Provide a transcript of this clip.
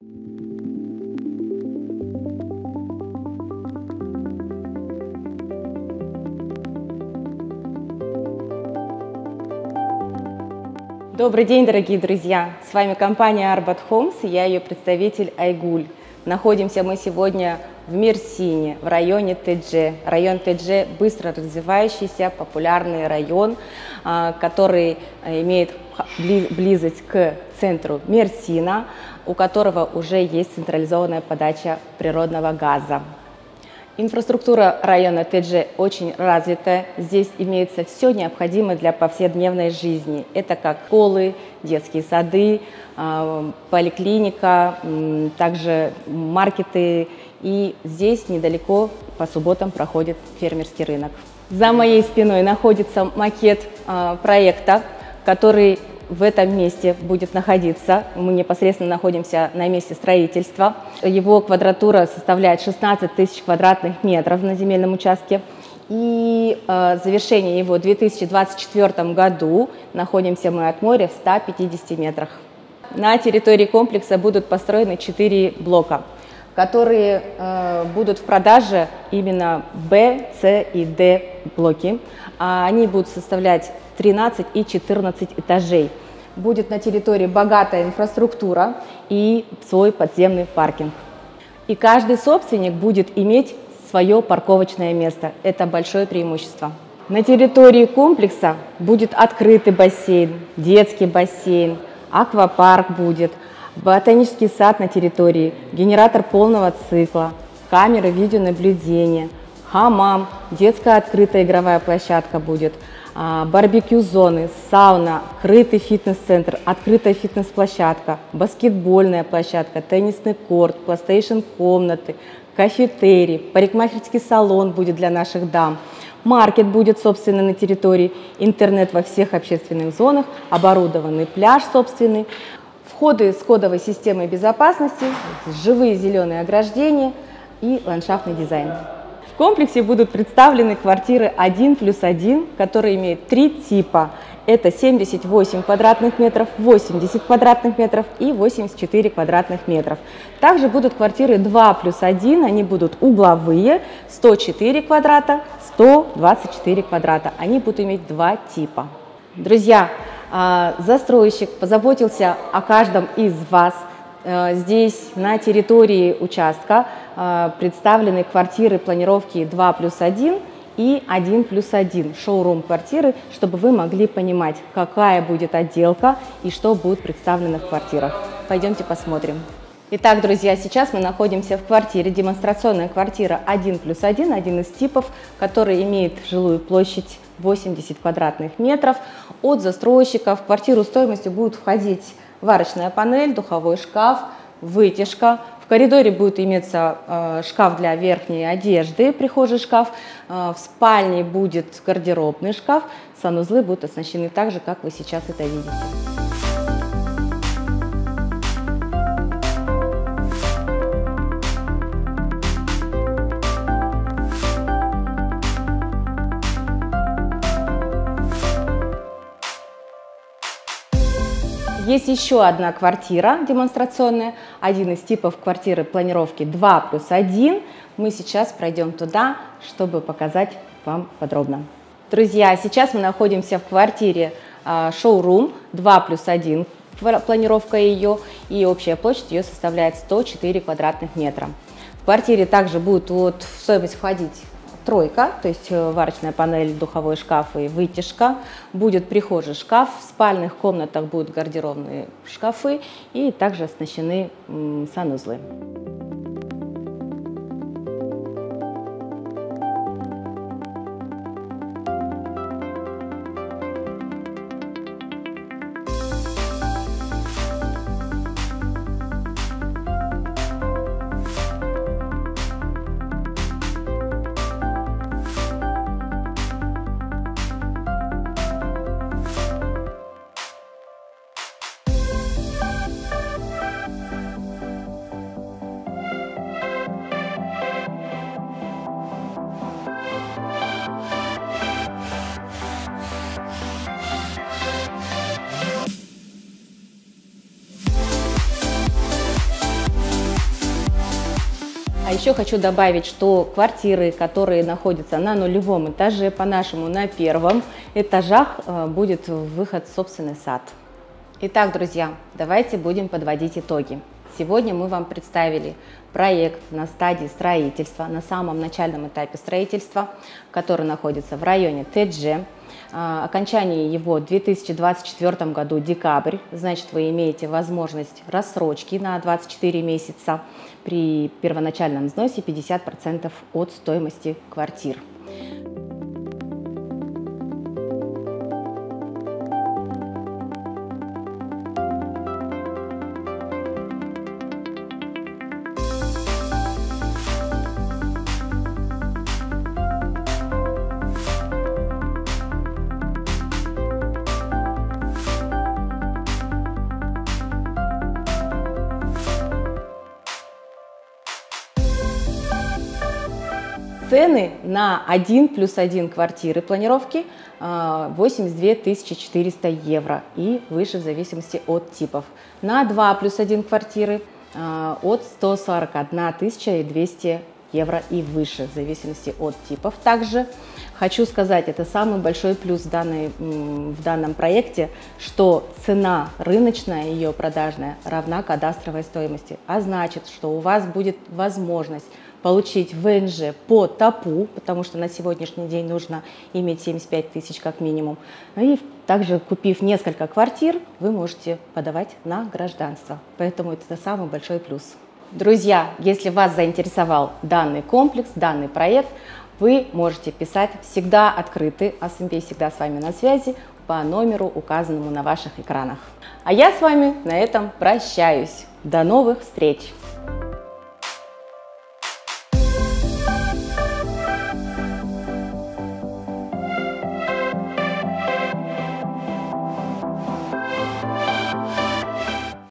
Добрый день, дорогие друзья! С вами компания Arbat Homes и я ее представитель Айгуль. Находимся мы сегодня в Мерсине, в районе ТЭДЖ. Район ТЭДЖ – быстро развивающийся, популярный район, который имеет близость к центру Мерсина, у которого уже есть централизованная подача природного газа. Инфраструктура района ТЭДЖ очень развитая. Здесь имеется все необходимое для повседневной жизни. Это как школы, детские сады, поликлиника, также маркеты. И здесь недалеко по субботам проходит фермерский рынок. За моей спиной находится макет проекта, который в этом месте будет находиться. Мы непосредственно находимся на месте строительства. Его квадратура составляет 16 тысяч квадратных метров на земельном участке. И завершение его в 2024 году. Находимся мы от моря в 150 метрах. На территории комплекса будут построены 4 блока, которые будут в продаже именно Б, С и Д блоки. Они будут составлять 13 и 14 этажей. Будет на территории богатая инфраструктура и свой подземный паркинг. И каждый собственник будет иметь свое парковочное место. Это большое преимущество. На территории комплекса будет открытый бассейн, детский бассейн, аквапарк будет, ботанический сад на территории, генератор полного цикла, камеры видеонаблюдения, хамам, детская открытая игровая площадка будет, барбекю-зоны, сауна, крытый фитнес-центр, открытая фитнес-площадка, баскетбольная площадка, теннисный корт, плейстейшн-комнаты, кафетерий, парикмахерский салон будет для наших дам, маркет будет, собственно, на территории, интернет во всех общественных зонах, оборудованный пляж собственный, входы с кодовой системой безопасности, живые зеленые ограждения и ландшафтный дизайн. В комплексе будут представлены квартиры 1+1, которые имеют 3 типа. Это 78 квадратных метров, 80 квадратных метров и 84 квадратных метров. Также будут квартиры 2+1, они будут угловые, 104 квадрата, 124 квадрата. Они будут иметь 2 типа. Друзья, застройщик позаботился о каждом из вас. Здесь на территории участка представлены квартиры планировки 2+1 и 1+1, шоурум квартиры, чтобы вы могли понимать, какая будет отделка и что будет представлено в квартирах. Пойдемте посмотрим. Итак, друзья, сейчас мы находимся в квартире, демонстрационная квартира 1+1, один из типов, который имеет жилую площадь 80 квадратных метров. От застройщика в квартиру стоимостью будет входить варочная панель, духовой шкаф, вытяжка. В коридоре будет иметься шкаф для верхней одежды, прихожий шкаф. В спальне будет гардеробный шкаф. Санузлы будут оснащены так же, как вы сейчас это видите. Есть еще одна квартира демонстрационная, один из типов квартиры планировки 2+1. Мы сейчас пройдем туда, чтобы показать вам подробно. Друзья, сейчас мы находимся в квартире шоурум 2+1, планировка ее, и общая площадь ее составляет 104 квадратных метра. В квартире также будет в стоимость входить тройка, то есть варочная панель, духовой шкаф и вытяжка. Будет прихожий шкаф, в спальных комнатах будут гардеробные шкафы и также оснащены санузлы. А еще хочу добавить, что квартиры, которые находятся на нулевом этаже, по-нашему на первом этажах, будет выход в собственный сад. Итак, друзья, давайте будем подводить итоги. Сегодня мы вам представили проект на стадии строительства, на самом начальном этапе строительства, который находится в районе ТЭДЖ. Окончание его в 2024 году, декабрь, значит, вы имеете возможность рассрочки на 24 месяца при первоначальном взносе 50% от стоимости квартир. Цены на 1+1 квартиры планировки 82 400 евро и выше в зависимости от типов. На 2+1 квартиры от 141 200 евро и выше в зависимости от типов. Также хочу сказать, это самый большой плюс в данном проекте, что цена рыночная, ее продажная, равна кадастровой стоимости. А значит, что у вас будет возможность получить ВНЖ по ТАПУ, потому что на сегодняшний день нужно иметь 75 тысяч как минимум. И также, купив несколько квартир, вы можете подавать на гражданство. Поэтому это самый большой плюс. Друзья, если вас заинтересовал данный комплекс, данный проект, вы можете писать, всегда открыты, АСМБ всегда с вами на связи по номеру, указанному на ваших экранах. А я с вами на этом прощаюсь. До новых встреч!